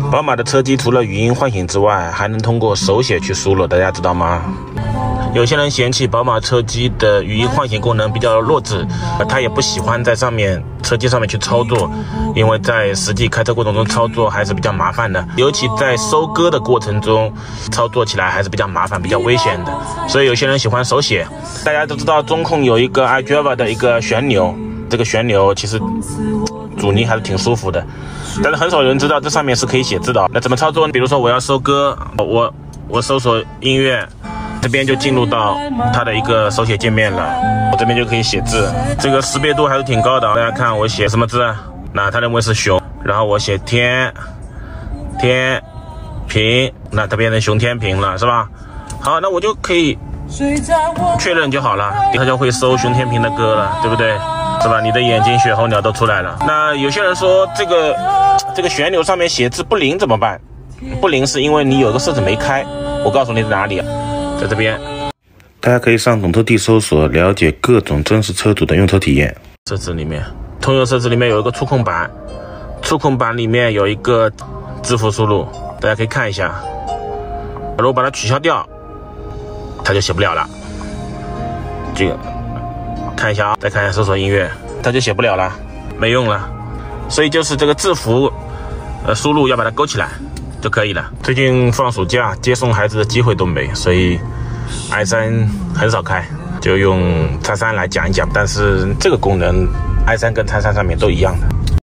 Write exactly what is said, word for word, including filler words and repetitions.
宝马的车机除了语音唤醒之外，还能通过手写去输入，大家知道吗？有些人嫌弃宝马车机的语音唤醒功能比较弱智，他也不喜欢在上面车机上面去操作，因为在实际开车过程中操作还是比较麻烦的，尤其在收割的过程中操作起来还是比较麻烦、比较危险的。所以有些人喜欢手写。大家都知道中控有一个 iDriver 的一个旋钮，这个旋钮其实阻尼还是挺舒服的，但是很少有人知道这上面是可以写字的。那怎么操作呢？比如说我要收歌，我我搜索音乐，这边就进入到它的一个手写界面了，我这边就可以写字，这个识别度还是挺高的。大家看我写什么字，那他认为是熊，然后我写天天平，那它变成熊天平了，是吧？好，那我就可以确认就好了，它就会搜熊天平的歌了，对不对？是吧？你的眼睛血候鸟都出来了。那有些人说这个这个旋钮上面写字不灵怎么办？不灵是因为你有个设置没开，我告诉你在哪里，在这边。大家可以上懂车帝搜索，了解各种真实车主的用车体验。设置里面，通用设置里面有一个触控板，触控板里面有一个字符输入，大家可以看一下。如果把它取消掉，它就写不了了。这个看一下啊，再看一下搜索音乐，它就写不了了，没用了。所以就是这个字符，呃，输入要把它勾起来就可以了。最近放暑假，接送孩子的机会都没，所以 i 三很少开，就用 X 三来讲一讲。但是这个功能 i 三跟 X 三上面都一样的。